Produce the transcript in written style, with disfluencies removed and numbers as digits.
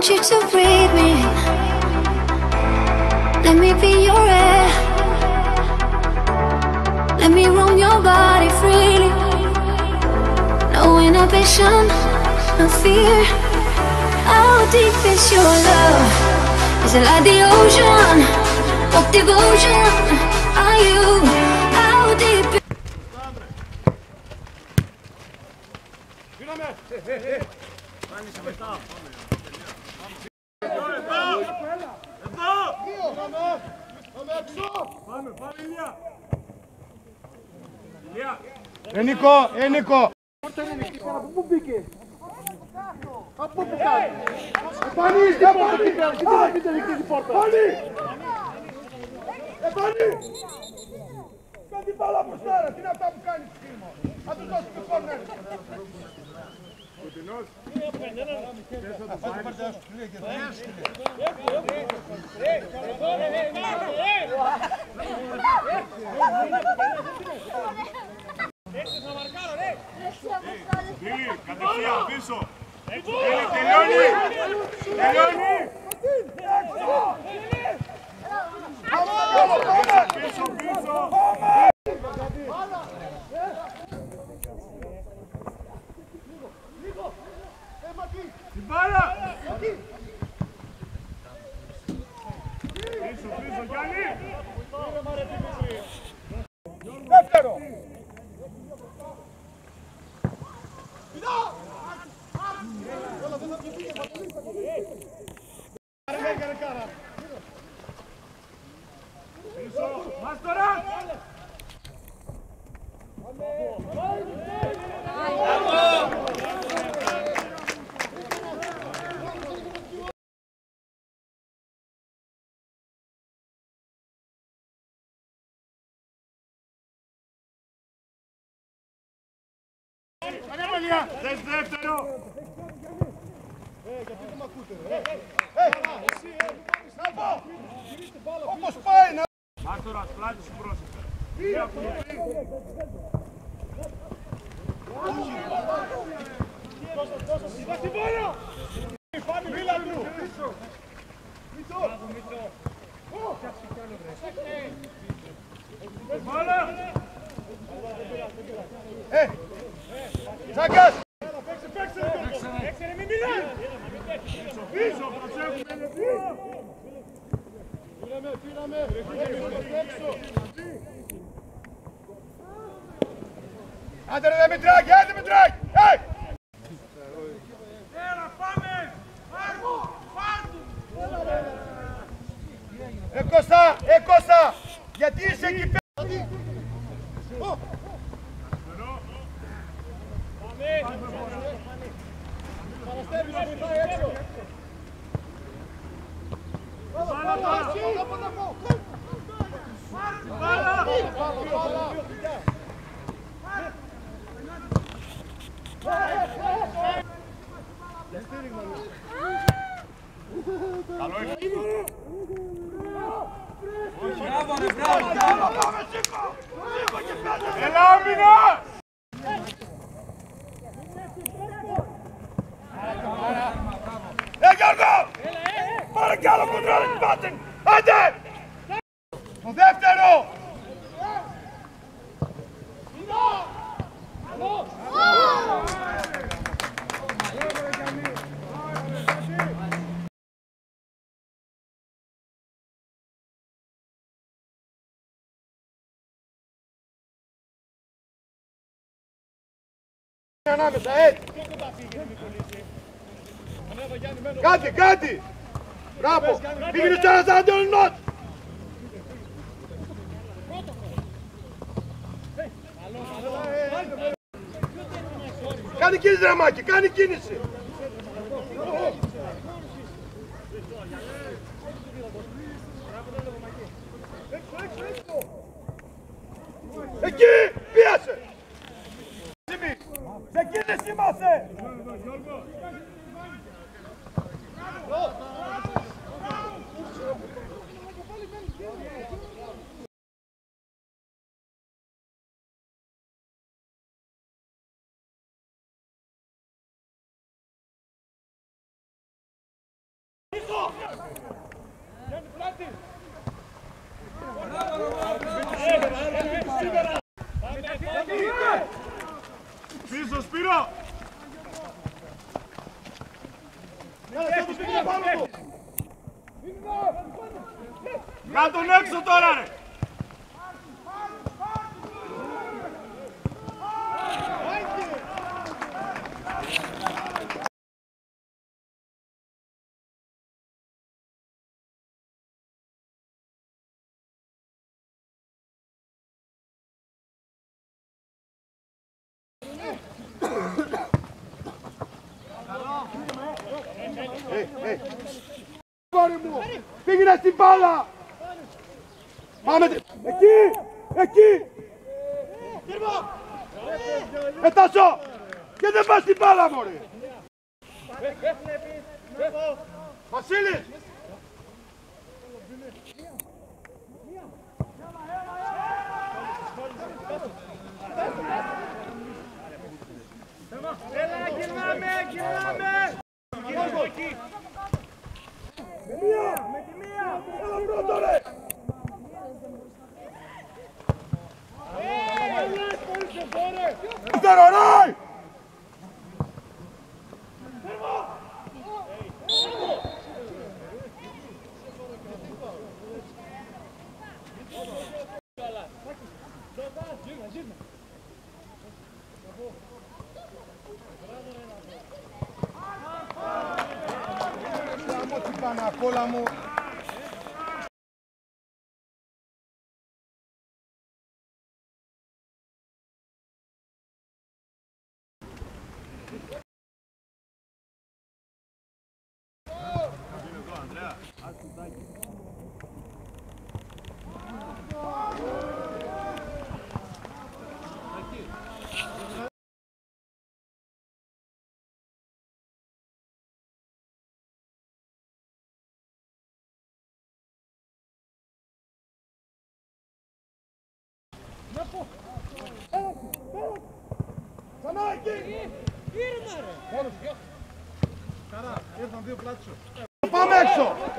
you to breathe me. Let me be your air. Let me roam your body freely. No inhibition, no fear. How deep is your love? Is it like the ocean? What devotion are you? How deep? Νίκο! Πού μπήκε? Από πού κάνει? Επανή! Πείτε πόρτα! Επανή! Κάτι μπάλα προς τώρα, τι είναι αυτά που κάνεις φίλμο? Θα τους δώσουμε το κόρνερ! Κοντινός! Λίλη, κατευθείαν πίσω! Λίλη, τελειώνει! Πίσω! Την μπάλα! Πίσω, Γιάννη! Δεύτερο! Θες δεύτερο! Γιατί δεν μ' ακούτε, να πω! Όπως πάει να... Μάστορας, πλάτη σου πρόσεχε. Σιγά στην πόλο! Μίλα του! Μίτσο! Μάλα! Τσάκας! Παίξε ρε, μη μιλάς! Πίσω, προσέχουμε ρε δύο! Πήραμε! Άντε ρε Δημητράκη, Έλα, πάμε! Κώστα! Γιατί είσαι εκεί πέρα! Παραστεύει να βοηθάει έξω! Καλό είναι! Μπράβο! Έλα άμυνα! Γιώργο! Πάρε κι άλλο control button! Άντε! Το δεύτερο! Ανάμεσα, έτσι! Κάτι! Μπράβο! Πήγαινε στο ένας αντιολυνός! Κάνει κίνηση ρε Μάκη, κάνει κίνηση! Εκεί! Πίασε! Σε κίνηση είμαστε! Πίσω Σπύρο! Να τον έξω τώρα ρε! Κόρη μου, πήγαινε στην μπάλα! Πάμε! Εκεί! Εκεί! Τάσο! Και δεν πας στην μπάλα μωρέ! Βασίλη! Έλα, γυρνάμε! Με τη μία! Έλα πρώτο ρε! Δεύτερο ρε! Πανακόλα μου. Ξανά εκεί! Ήρμα ρε! Μόνος! Καρά, ήρθαν δύο πλάτσο. Πάμε έξω!